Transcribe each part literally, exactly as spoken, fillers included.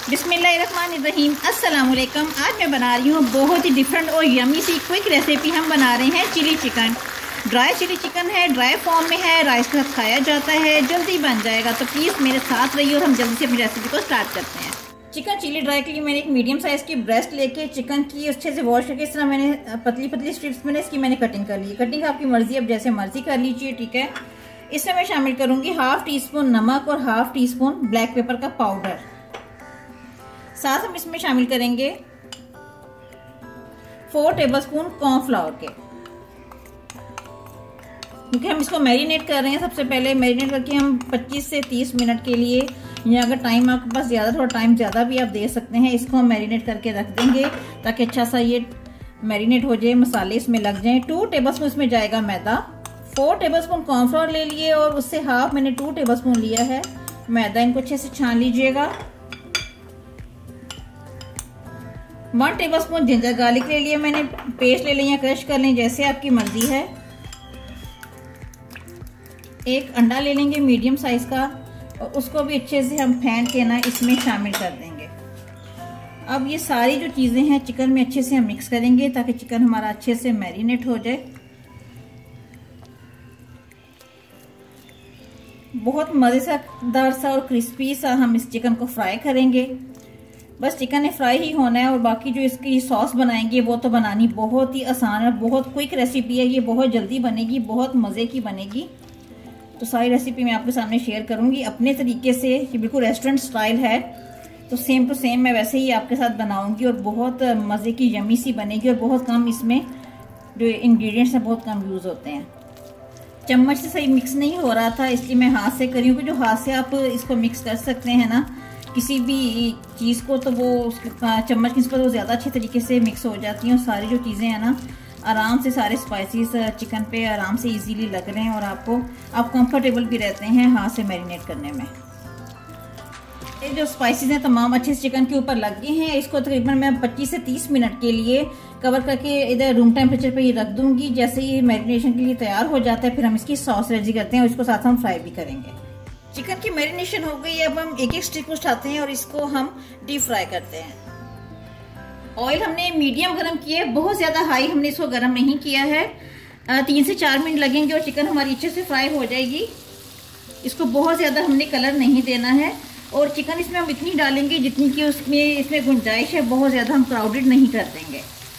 बिस्मिल्लाहिर्रहमानिर्रहीम। अस्सलाम वालेकुम। आज मैं बना रही हूँ बहुत ही डिफरेंट और यमी सी क्विक रेसिपी। हम बना रहे हैं chilli chicken. Dry chilli chicken है, ड्राई फॉर्म में है, राइस के साथ खाया जाता है, जल्दी बन जाएगा। तो प्लीज़ मेरे साथ रहिए और हम जल्दी से अपनी रेसिपी को स्टार्ट करते हैं। चिकन चिली ड्राई के लिए मैंने एक मीडियम साइज़ की ब्रेस्ट लेके चिकन की अच्छे से वॉश करके इस तरह मैंने पतली पतली स्ट्रिप्स में इसकी मैंने कटिंग कर ली। कटिंग आपकी मर्जी, अब जैसे मर्जी कर लीजिए, ठीक है। इसमें मैं शामिल करूंगी हाफ टी स्पून नमक और half teaspoon black pepper का पाउडर। साथ हम इसमें शामिल करेंगे फोर टेबलस्पून कॉर्नफ्लावर के, क्योंकि हम इसको मैरिनेट कर रहे हैं। सबसे पहले मैरिनेट करके हम पच्चीस से तीस मिनट के लिए, या अगर टाइम आपके पास ज़्यादा, थोड़ा टाइम ज़्यादा भी आप दे सकते हैं, इसको हम मैरिनेट करके रख देंगे ताकि अच्छा सा ये मैरिनेट हो जाए, मसाले इसमें लग जाएं। टू टेबलस्पून इसमें जाएगा मैदा। फोर टेबलस्पून कॉर्नफ्लावर ले लिए और उससे हाफ मैंने टू टेबलस्पून लिया है मैदा। इनको अच्छे से छान लीजिएगा। वन टेबलस्पून जिंजर गार्लिक ले लिया मैंने, पेस्ट ले लें या क्रश कर लें, जैसे आपकी मर्जी है। एक अंडा ले लेंगे मीडियम साइज का और उसको भी अच्छे से हम फेंट के ना इसमें शामिल कर देंगे। अब ये सारी जो चीज़ें हैं चिकन में अच्छे से हम मिक्स करेंगे ताकि चिकन हमारा अच्छे से मैरिनेट हो जाए। बहुत मज़ेदार सा और क्रिस्पी सा हम इस चिकन को फ्राई करेंगे। बस चिकन ने फ्राई ही होना है और बाकी जो इसकी सॉस बनाएंगे वो तो बनानी बहुत ही आसान है, बहुत क्विक रेसिपी है। ये बहुत जल्दी बनेगी, बहुत मज़े की बनेगी। तो सारी रेसिपी मैं आपके सामने शेयर करूंगी अपने तरीके से। ये बिल्कुल रेस्टोरेंट स्टाइल है, तो सेम टू सेम मैं वैसे ही आपके साथ बनाऊंगी और बहुत मज़े की यमी सी बनेगी। और बहुत कम इसमें जो इंग्रेडिएंट्स हैं बहुत कम यूज़ होते हैं। चम्मच से सही मिक्स नहीं हो रहा था, इसलिए मैं हाथ से करी हूँ। जो हाथ से आप इसको मिक्स कर सकते हैं ना किसी भी चीज़ को, तो वो चम्मच की पर वो ज़्यादा अच्छे तरीके से मिक्स हो जाती हैं। और सारी जो चीज़ें हैं ना आराम से, सारे स्पाइसेस चिकन पे आराम से इजीली लग रहे हैं और आपको आप कंफर्टेबल भी रहते हैं हाथ से मैरिनेट करने में। ये जो स्पाइसेस हैं तमाम अच्छे से चिकन के ऊपर लग गए हैं। इसको तकरीबन मैं पच्चीस से तीस मिनट के लिए कवर करके इधर रूम टेम्परेचर पे ही रख दूंगी। जैसे ही मैरिनेशन के लिए तैयार हो जाता है फिर हम इसकी सॉस रेडी करते हैं और इसको साथ हम फ्राई भी करेंगे। चिकन की मैरिनेशन हो गई। अब हम एक एक स्टिक उठाते हैं और इसको हम डीप फ्राई करते हैं। ऑयल हमने मीडियम गरम किया है, बहुत ज़्यादा हाई हमने इसको गरम नहीं किया है। तीन से चार मिनट लगेंगे और चिकन हमारी अच्छे से फ्राई हो जाएगी। इसको बहुत ज़्यादा हमने कलर नहीं देना है और चिकन इसमें हम इतनी डालेंगे जितनी कि उसमें इसमें गुंजाइश है। बहुत ज़्यादा हम क्राउडेड नहीं कर देंगे।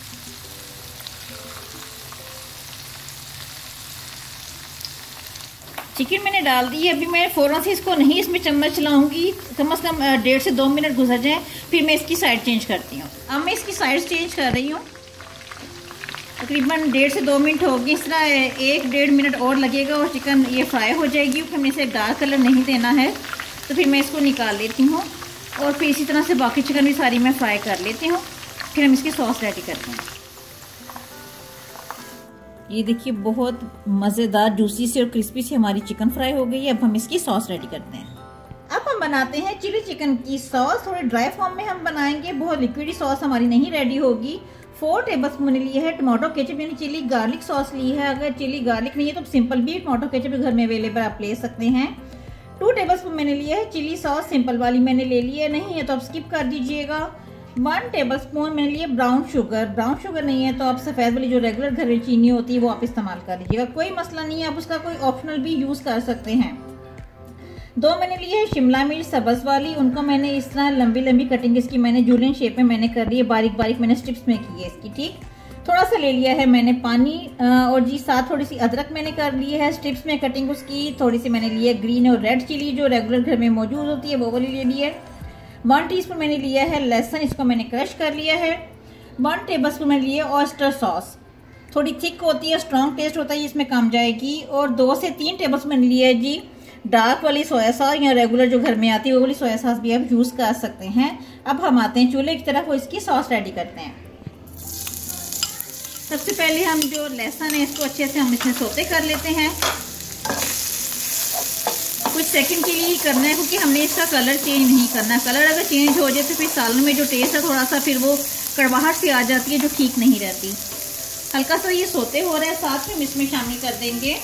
चिकन मैंने डाल दी है। अभी मैं फ़ौरन से इसको नहीं इसमें चम्मच चलाऊंगी, कम से कम डेढ़ से दो मिनट गुजर जाएं, फिर मैं इसकी साइड चेंज करती हूँ। अब मैं इसकी साइड चेंज कर रही हूँ। तकरीबन डेढ़ से दो मिनट होगी। इस तरह एक डेढ़ मिनट और लगेगा और चिकन ये फ्राई हो जाएगी। क्योंकि हमने इसे डार्क कलर नहीं देना है, तो फिर मैं इसको निकाल लेती हूँ और फिर इसी तरह से बाकी चिकन भी सारी मैं फ्राई कर लेती हूँ। फिर हम इसकी सॉस रेडी करते हैं। ये देखिए बहुत मज़ेदार जूसी से और क्रिस्पी से हमारी चिकन फ्राई हो गई है। अब हम इसकी सॉस रेडी करते हैं। अब हम बनाते हैं चिली चिकन की सॉस। थोड़ी ड्राई फॉर्म में हम बनाएंगे, बहुत लिक्विडी सॉस हमारी नहीं रेडी होगी। फोर टेबल स्पून लिए है टमाटो केचप, यानी चिली गार्लिक सॉस ली है। अगर चिली गार्लिक नहीं है तो सिंपल भी टमाटो केचप घर में अवेलेबल आप ले सकते हैं। टू टेबल स्पून मैंने लिया है चिली सॉस, सिंपल वाली मैंने ले ली है, नहीं है तो आप स्किप कर दीजिएगा। वन टेबल स्पून मैंने लिए ब्राउन शुगर। ब्राउन शुगर नहीं है तो आप सफ़ेद वाली जो रेगुलर घर में चीनी होती है वो आप इस्तेमाल कर लीजिएगा, कोई मसला नहीं है। आप उसका कोई ऑप्शनल भी यूज़ कर सकते हैं। दो मैंने लिए है शिमला मिर्च सब्ज़ वाली, उनको मैंने इस तरह लंबी लंबी कटिंग इसकी मैंने जूलियन शेप में मैंने कर ली है, बारीक बारीक मैंने स्ट्रिप्स में की है इसकी, ठीक। थोड़ा सा ले लिया है मैंने पानी और जी साथ थोड़ी सी अदरक मैंने कर ली है स्ट्रिप्स में कटिंग उसकी। थोड़ी सी मैंने ली है ग्रीन और रेड चिली जो रेगुलर घर में मौजूद होती है वो वाली ले ली है। वन टीस्पून मैंने लिया है लहसुन, इसको मैंने क्रश कर लिया है। वन टेबलस्पून मैंने लिया ऑयस्टर सॉस, थोड़ी थिक होती है, स्ट्रॉन्ग टेस्ट होता है, इसमें कम जाएगी। और दो से तीन टेबलस्पून मैंने लिया है जी डार्क वाली सोया सॉस, या रेगुलर जो घर में आती है वो वाली सोया सॉस भी आप यूज़ कर सकते हैं। अब हम आते हैं चूल्हे की तरफ, वो इसकी सॉस रेडी करते हैं। सबसे पहले हम जो लहसुन है इसको अच्छे से हम इसमें सौते कर लेते हैं। कुछ सेकंड के लिए ही करना है क्योंकि हमने इसका कलर चेंज नहीं करना। कलर अगर चेंज हो जाए तो फिर सालन में जो टेस्ट है थोड़ा सा फिर वो कड़वाहट सी आ जाती है जो ठीक नहीं रहती। हल्का सा ये सोते हो रहा है। साथ में हम इसमें शामिल कर देंगे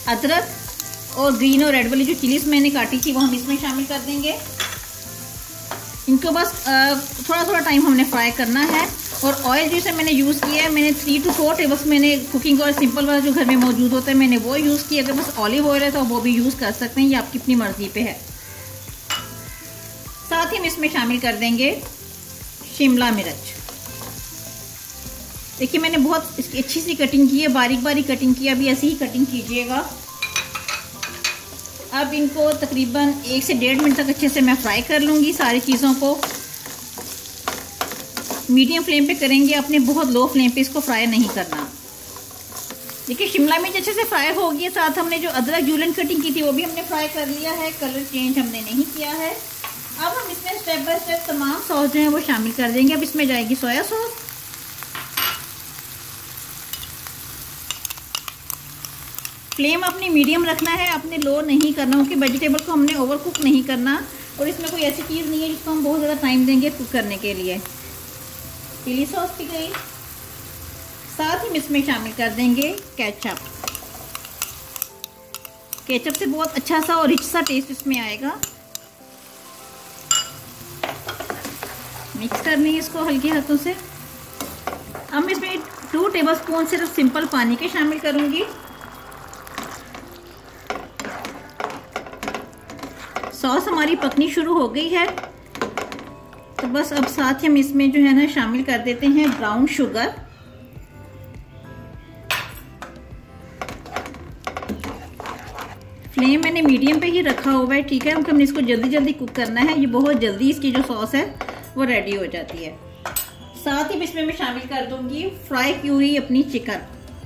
अदरक और ग्रीन और रेड वाली जो चिलीज मैंने काटी थी वो हम इसमें शामिल कर देंगे। इनको बस थोड़ा थोड़ा टाइम हमने फ्राई करना है। और ऑयल जैसे मैंने यूज़ किया है, मैंने थ्री टू फोर टेबल्स मैंने कुकिंग ऑयल सिंपल वाला जो घर में मौजूद होता है मैंने वो यूज़ किया। अगर बस ऑलिव ऑयल है तो वो भी यूज़ कर सकते हैं, ये आपकी अपनी मर्जी पे है। साथ ही हम इसमें शामिल कर देंगे शिमला मिर्च। देखिए मैंने बहुत इसकी अच्छी सी कटिंग की है, बारीक बारीक कटिंग की है, अभी ऐसी ही कटिंग कीजिएगा। अब इनको तकरीबन एक से डेढ़ मिनट तक अच्छे से मैं फ्राई कर लूँगी। सारी चीज़ों को मीडियम फ्लेम पे करेंगे, अपने बहुत लो फ्लेम पे इसको फ्राई नहीं करना। देखिए शिमला मिर्च अच्छे से फ्राई हो गई है। साथ हमने जो अदरक जूलन कटिंग की थी वो भी हमने फ्राई कर लिया है, कलर चेंज हमने नहीं किया है। अब हम इसमें स्टेप बाय स्टेप तमाम सॉस जो है वो शामिल कर देंगे। अब इसमें जाएगी सोया सॉस, फ्लेम अपनी मीडियम रखना है, अपने लो नहीं करना, क्योंकि वेजिटेबल को हमने ओवर कुक नहीं करना। और इसमें कोई ऐसी चीज़ नहीं है जिसको हम बहुत ज़्यादा टाइम देंगे कुक करने के लिए। चिली सॉस की गई, साथ ही इसमें शामिल कर देंगे केचप। केचप से बहुत अच्छा सा और रिच सा टेस्ट इसमें आएगा। मिक्स करनी है इसको हल्के हाथों से। अब मैं इसमें टू टेबलस्पून सिर्फ सिंपल पानी के शामिल करूंगी। सॉस हमारी पकनी शुरू हो गई है, तो बस अब साथ ही हम इसमें जो है ना शामिल कर देते हैं ब्राउन शुगर। फ्लेम मैंने मीडियम पे ही रखा हुआ है, ठीक है, क्योंकि हमने इसको जल्दी जल्दी कुक करना है। ये बहुत जल्दी इसकी जो सॉस है वो रेडी हो जाती है। साथ ही इसमें मैं शामिल कर दूंगी फ्राई की हुई अपनी चिकन।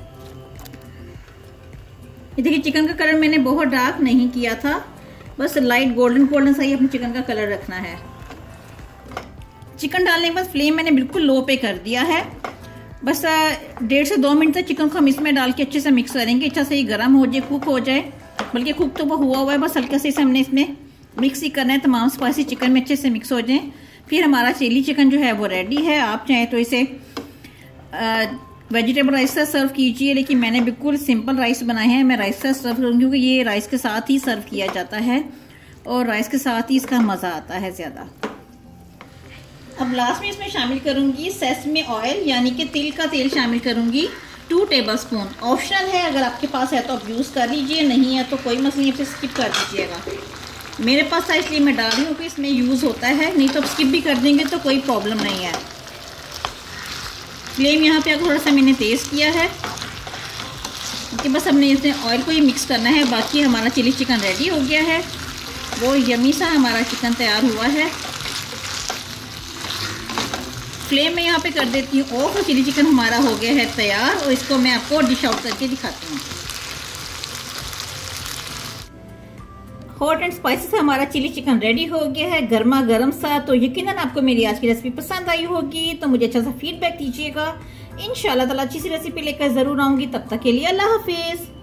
ये देखिए चिकन का कलर मैंने बहुत डार्क नहीं किया था, बस लाइट गोल्डन गोल्डन सा ही अपने चिकन का कलर रखना है। चिकन डालने के बाद फ्लेम मैंने बिल्कुल लो पे कर दिया है। बस डेढ़ से दो मिनट तक चिकन को हम इसमें डाल के अच्छे से मिक्स करेंगे। अच्छा से ये गर्म हो जाए, कुक हो जाए, बल्कि कुक तो वो हुआ हुआ है, बस हल्का से हमने इसमें मिक्स ही करना है। तमाम स्पाइसी चिकन में अच्छे से मिक्स हो जाए, फिर हमारा चिली चिकन जो है वो रेडी है। आप चाहें तो इसे वेजिटेबल राइस से सर्व कीजिए, लेकिन मैंने बिल्कुल सिंपल राइस बनाए हैं। मैं राइस से सर्व करूँगी क्योंकि ये राइस के साथ ही सर्व किया जाता है और राइस के साथ ही इसका मज़ा आता है ज़्यादा। अब लास्ट में इसमें शामिल करूँगी सेसमे ऑयल, यानी कि तिल का तेल शामिल करूँगी टू टेबलस्पून। ऑप्शनल है, अगर आपके पास है तो आप यूज़ कर लीजिए, नहीं है तो कोई मसला नहीं, इसे स्किप कर दीजिएगा। मेरे पास था इसलिए मैं डाल रही हूँ कि इसमें यूज़ होता है, नहीं तो आप स्किप भी कर देंगे तो कोई प्रॉब्लम नहीं है। फ्लेम यहाँ पे थोड़ा सा मैंने तेज़ किया है कि बस हमने इसमें ऑयल को ही मिक्स करना है। बाकी हमारा चिली चिकन रेडी हो गया है, वो यमी सा हमारा चिकन तैयार हुआ है। फ्लेम में यहाँ पे कर देती हूँ ऑफ, और चिली चिकन हमारा हो गया है तैयार। और इसको मैं आपको डिश आउट करके दिखाती हूँ। हॉट एंड स्पाइसी से हमारा चिली चिकन रेडी हो गया है, गर्मा गर्म सा। तो यकीनन आपको मेरी आज की रेसिपी पसंद आई होगी, तो मुझे अच्छा सा फीडबैक दीजिएगा। इंशाल्लाह ताला अच्छी सी रेसिपी लेकर जरूर आऊंगी। तब तक के लिए अल्लाह हाफिज।